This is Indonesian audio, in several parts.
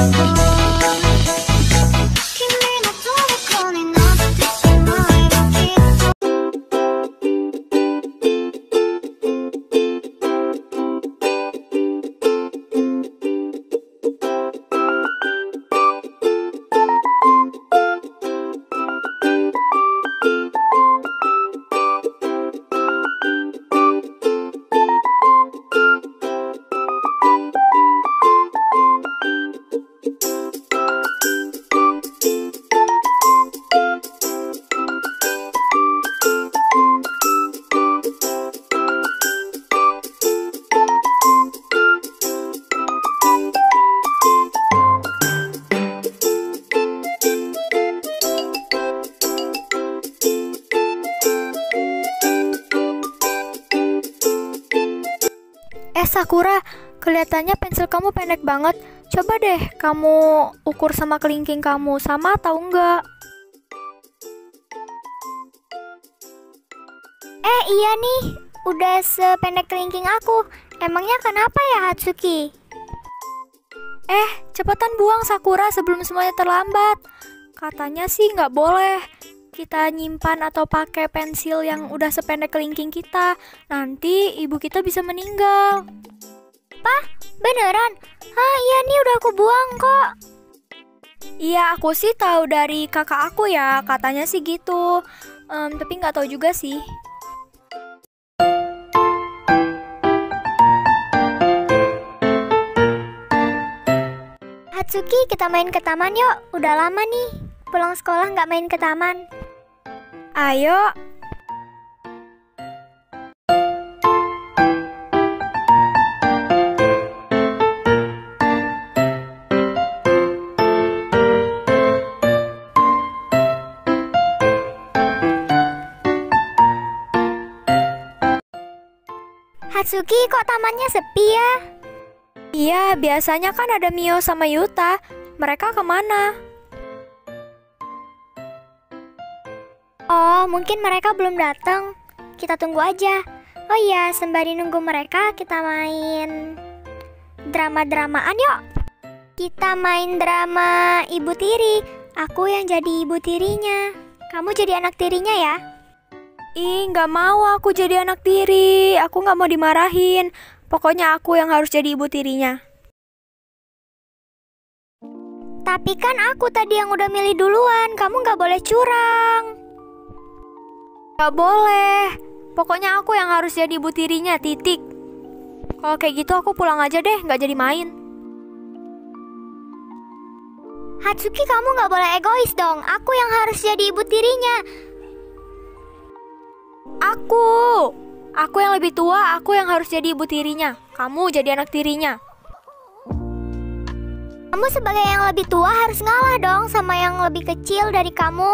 Sakura, kelihatannya pensil kamu pendek banget. Coba deh kamu ukur sama kelingking kamu, sama atau enggak? Iya nih, udah sependek kelingking aku. Emangnya kenapa ya, Hatsuki? Cepetan buang Sakura sebelum semuanya terlambat. Katanya sih nggak boleh kita nyimpan atau pakai pensil yang udah sependek kelingking kita. Nanti ibu kita bisa meninggal. Pah, beneran? Iya nih udah aku buang kok. Iya, aku sih tahu dari kakak aku ya, katanya sih gitu. Tapi nggak tahu juga sih. Hatsuki, kita main ke taman yuk. Udah lama nih pulang sekolah nggak main ke taman. Ayo. Hatsuki, kok tamannya sepi ya? Iya, biasanya kan ada Mio sama Yuta. Mereka kemana? Oh, mungkin mereka belum datang. Kita tunggu aja. Oh iya, sembari nunggu mereka, kita main drama-dramaan yuk. Kita main drama ibu tiri. Aku yang jadi ibu tirinya. Kamu jadi anak tirinya ya? Nggak mau aku jadi anak tiri. Aku nggak mau dimarahin. Pokoknya aku yang harus jadi ibu tirinya. Tapi kan aku tadi yang udah milih duluan. Kamu nggak boleh curang. Nggak boleh. Pokoknya aku yang harus jadi ibu tirinya, titik. Kalau kayak gitu aku pulang aja deh, nggak jadi main. Hatsuki, kamu nggak boleh egois dong. Aku yang harus jadi ibu tirinya. Aku yang lebih tua, aku yang harus jadi ibu tirinya. Kamu jadi anak tirinya. Kamu sebagai yang lebih tua harus ngalah dong sama yang lebih kecil dari kamu.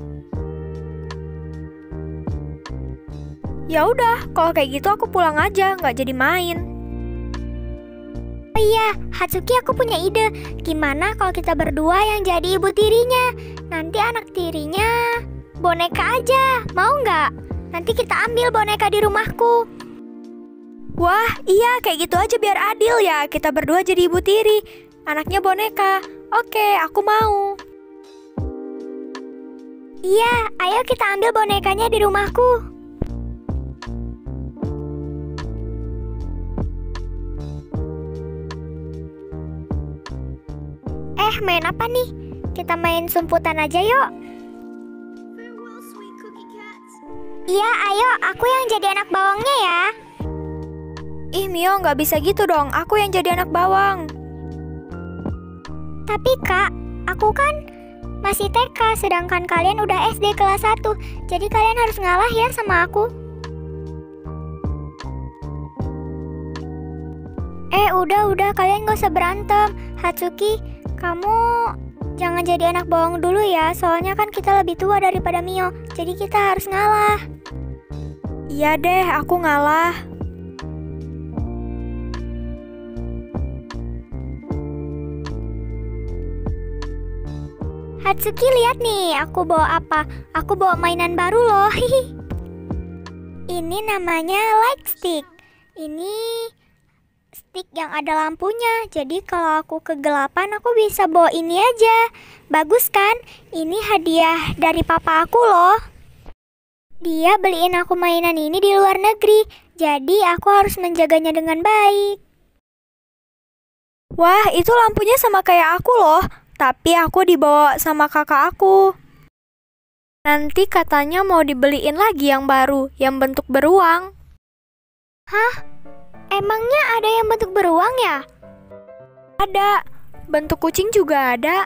Ya udah, kalau kayak gitu aku pulang aja, nggak jadi main. Oh iya, Hatsuki, aku punya ide. Gimana kalau kita berdua yang jadi ibu tirinya? Nanti anak tirinya boneka aja, mau nggak? Nanti kita ambil boneka di rumahku. Wah, iya kayak gitu aja biar adil ya. Kita berdua jadi ibu tiri, anaknya boneka. Oke, aku mau. Iya, ayo kita ambil bonekanya di rumahku. Main apa nih? Kita main sumputan aja yuk. Iya, ayo, aku yang jadi anak bawangnya ya. Ih Mio, nggak bisa gitu dong. Aku yang jadi anak bawang. Tapi Kak, aku kan masih TK, sedangkan kalian udah SD kelas 1. Jadi kalian harus ngalah ya sama aku. Udah, kalian gak usah berantem. Hatsuki, kamu jangan jadi anak bawang dulu ya. Soalnya kan kita lebih tua daripada Mio. Jadi kita harus ngalah. Iya deh, aku ngalah. Hatsuki, lihat nih, aku bawa apa? Aku bawa mainan baru loh. Ini namanya light stick. Ini stick yang ada lampunya. Jadi kalau aku kegelapan aku bisa bawa ini aja. Bagus kan? Ini hadiah dari papa aku loh. Dia beliin aku mainan ini di luar negeri. Jadi aku harus menjaganya dengan baik. Wah, itu lampunya sama kayak aku loh. Tapi aku dibawa sama kakak aku. Nanti katanya mau dibeliin lagi yang baru, yang bentuk beruang. Hah? Emangnya ada yang bentuk beruang ya? Ada, bentuk kucing juga ada.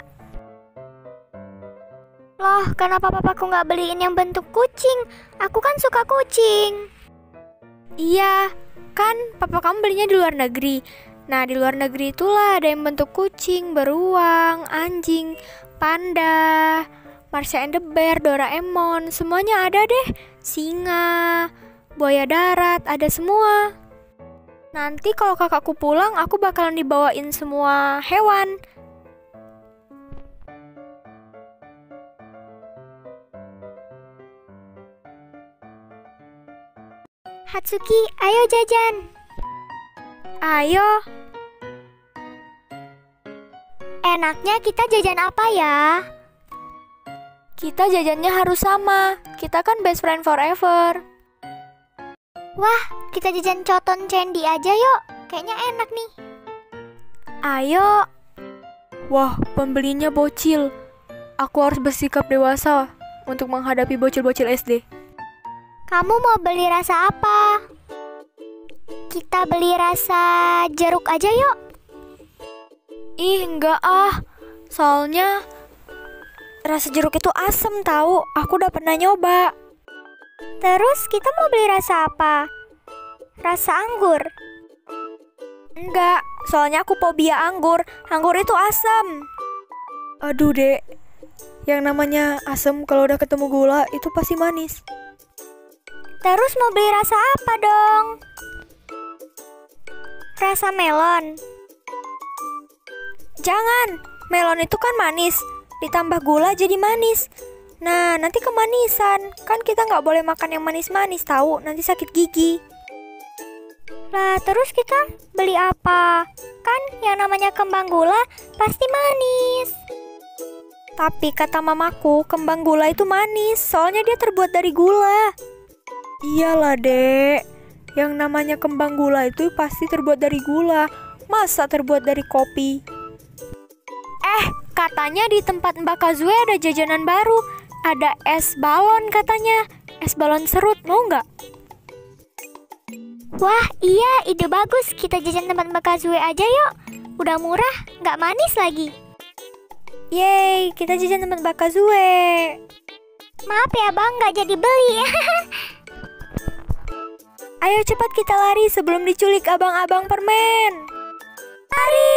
Loh, kenapa papaku nggak beliin yang bentuk kucing? Aku kan suka kucing. Iya, kan papa kamu belinya di luar negeri. Nah, di luar negeri itulah ada yang bentuk kucing, beruang, anjing, panda, Marsha and the Bear, Doraemon, semuanya ada deh. Singa, buaya darat, ada semua. Nanti kalau kakakku pulang, aku bakalan dibawain semua hewan. Hatsuki, ayo jajan. Ayo, Enaknya kita jajan apa ya? kita jajannya harus sama. Kita kan best friend forever. Wah, kita jajan coton candy aja yuk. Kayaknya enak nih. Ayo. Wah, pembelinya bocil. Aku harus bersikap dewasa untuk menghadapi bocil-bocil SD. Kamu mau beli rasa apa? Kita beli rasa jeruk aja yuk. Ih, enggak ah. Soalnya rasa jeruk itu asem tahu. Aku udah pernah nyoba. Terus kita mau beli rasa apa? Rasa anggur. Enggak, soalnya aku fobia anggur. Anggur itu asam. Aduh, Dek. Yang namanya asam kalau udah ketemu gula itu pasti manis. Terus mau beli rasa apa dong? Rasa melon. Jangan, melon itu kan manis. Ditambah gula jadi manis. Nah, nanti kemanisan. Kan kita nggak boleh makan yang manis-manis tahu, nanti sakit gigi. Lah, terus kita beli apa? Kan yang namanya kembang gula pasti manis. Tapi kata mamaku, kembang gula itu manis, soalnya dia terbuat dari gula. Iyalah, Dek. Yang namanya kembang gula itu pasti terbuat dari gula. Masa terbuat dari kopi? Katanya di tempat Mbak Kazue ada jajanan baru. Ada es balon katanya. Es balon serut, mau nggak? Wah, iya, ide bagus. Kita jajan tempat Mbak Kazue aja yuk. Udah murah, nggak manis lagi. Yeay, kita jajan tempat Mbak Kazue. Maaf ya bang, nggak jadi beli. Ayo cepat kita lari sebelum diculik abang-abang permen. Lari!